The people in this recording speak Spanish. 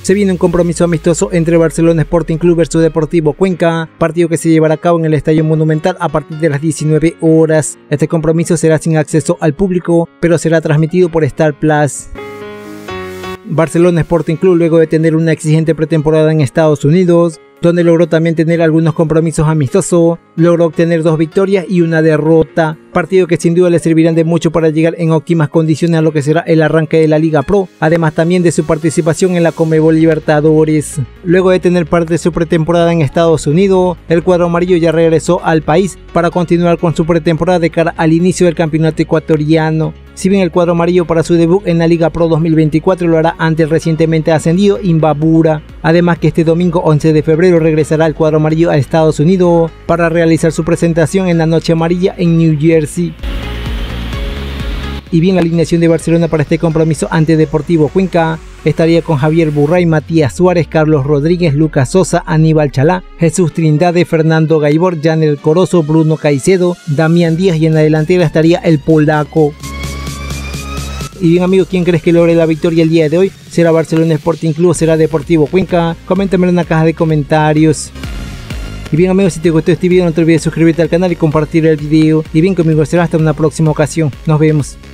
Se viene un compromiso amistoso entre Barcelona Sporting Club versus Deportivo Cuenca, partido que se llevará a cabo en el Estadio Monumental a partir de las 19 horas. Este compromiso será sin acceso al público, pero será transmitido por Star Plus. Barcelona Sporting Club, luego de tener una exigente pretemporada en Estados Unidos, donde logró también tener algunos compromisos amistosos, logró obtener 2 victorias y una derrota, partido que sin duda le servirán de mucho para llegar en óptimas condiciones a lo que será el arranque de la Liga Pro, además también de su participación en la Conmebol Libertadores. Luego de tener parte de su pretemporada en Estados Unidos, el cuadro amarillo ya regresó al país para continuar con su pretemporada de cara al inicio del campeonato ecuatoriano. Si bien el cuadro amarillo para su debut en la Liga Pro 2024 lo hará ante el recientemente ascendido Imbabura. Además que este domingo 11 de febrero regresará el cuadro amarillo a Estados Unidos para realizar su presentación en la Noche Amarilla en New Jersey. Y bien, la alineación de Barcelona para este compromiso ante Deportivo Cuenca estaría con Javier Burray, Matías Suárez, Carlos Rodríguez, Lucas Sosa, Aníbal Chalá, Jesús Trindade, Fernando Gaibor, Janel Corozo, Bruno Caicedo, Damián Díaz, y en la delantera estaría el polaco. Y bien amigos, ¿quién crees que logre la victoria el día de hoy? ¿Será Barcelona Sporting Club o será Deportivo Cuenca? Coméntamelo en la caja de comentarios. Y bien amigos, si te gustó este video no te olvides suscribirte al canal y compartir el video. Y bien conmigo será hasta una próxima ocasión. Nos vemos.